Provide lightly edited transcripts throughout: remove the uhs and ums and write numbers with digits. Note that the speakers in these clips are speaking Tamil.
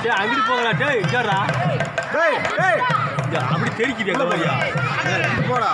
அங்கிட்டு போங்கடா டேய் இங்கடா டேய் டேய் அப்படி தெரிக்கிறியா போறியா போடா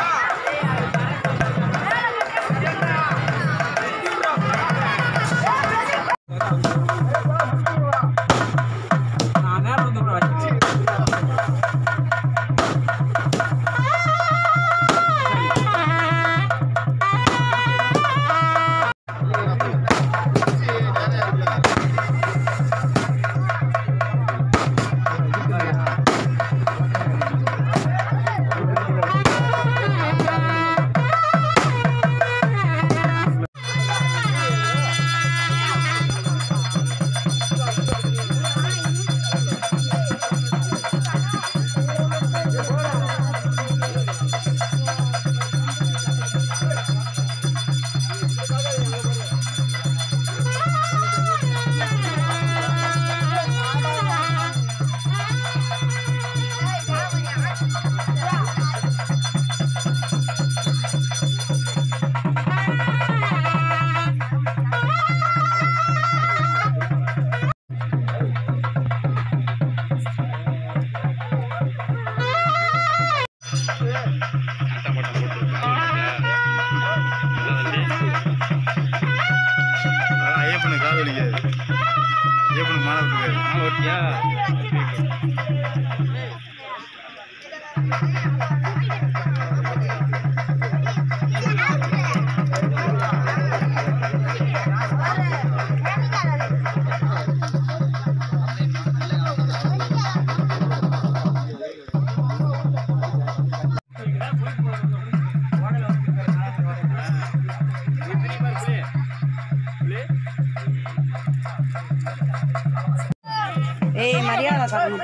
Mariana sabe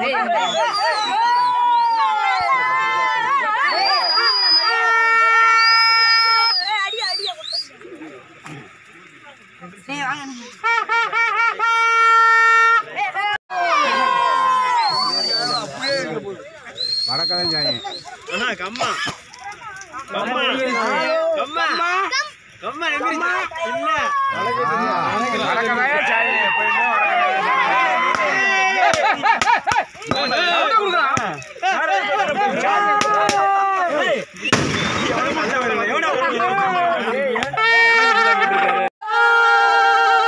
வடக்கதான் ஜாயி அண்ணா கம்மா கம்மா கம்மா கம்மா எங்க இல்ல வடக்கதான் ஜாயி போய்னா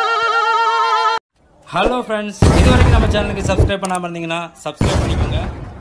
ஹலோ ஃப்ரெண்ட்ஸ், இதுவரைக்கும் நம்ம சேனலுக்கு சப்ஸ்கிரைப் பண்ணாமல் இருந்தீங்கன்னா சப்ஸ்கிரைப் பண்ணிக்கோங்க.